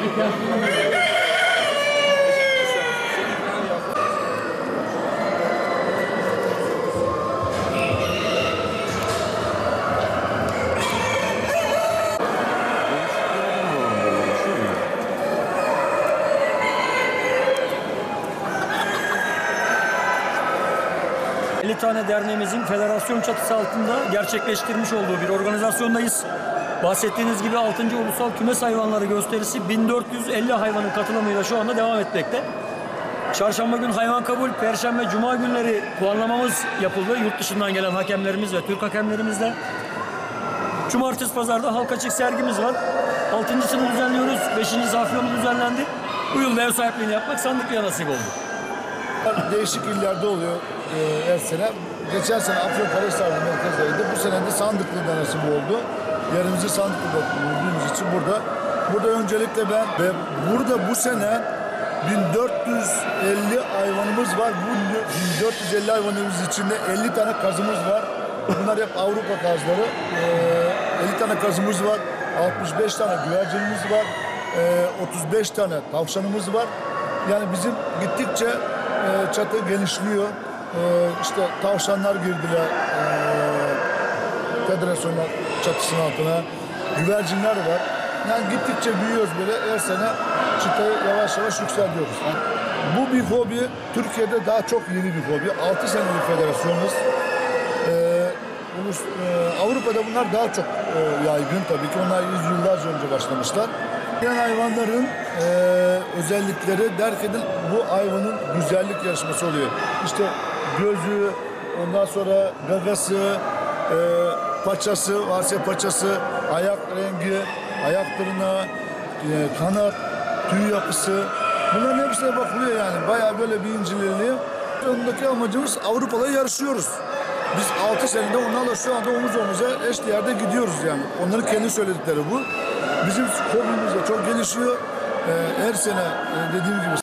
Tane derneğimizin federasyon çatısı altında gerçekleştirmiş olduğu bir organizasyondayız. Bahsettiğiniz gibi 6. Ulusal Kümes Hayvanları Gösterisi 1450 hayvanın katılımıyla şu anda devam etmekte. Çarşamba gün hayvan kabul, Perşembe, Cuma günleri puanlamamız yapıldı. Yurt dışından gelen hakemlerimiz ve Türk hakemlerimizle. Cumartesi, pazarda halka açık sergimiz var. 6.sını düzenliyoruz. 5. Afyon'u düzenlendi. Bu yıl ev sahipliğini yapmak Sandıklı'ya nasip oldu. Değişik illerde oluyor her sene. Geçen sene Afyonkarahisar merkezdeydi. Bu sene de Sandıklı'da nasip oldu. Yerimizi Sandıklı'da bulduğumuz için burada öncelikle ben ve burada bu sene 1450 hayvanımız var. Bu 1450 hayvanımız içinde 50 tane kazımız var. Bunlar hep Avrupa kazları. 50 tane kazımız var. 65 tane güvercinimiz var. 35 tane tavşanımız var. Yani bizim gittikçe çatı genişliyor. İşte tavşanlar girdiler federasyonlar çatısının altına. Güvercinler var. Yani gittikçe büyüyoruz böyle. Her sene çıtayı yavaş yavaş yükseliyoruz. Yani bu bir hobi. Türkiye'de daha çok yeni bir hobi. 6 senelik federasyonuz. Avrupa'da bunlar daha çok yaygın tabii ki. Onlar yüzyıllarca önce başlamışlar. Yani hayvanların özellikleri derken bu hayvanın güzellik yarışması oluyor. İşte gözü, ondan sonra gagası, paçası, varsa paçası, ayak rengi, ayak tırnağı, kanat, tüy yapısı. Bunların hepsine bakılıyor yani. Bayağı böyle bir inceleniyor. Ondaki amacımız Avrupa'da yarışıyoruz. Biz 6 senede onlarla şu anda omuz omuza eşdeğerde gidiyoruz yani. Onların kendi söyledikleri bu. Bizim hobimiz de çok gelişiyor. Her sene dediğim gibi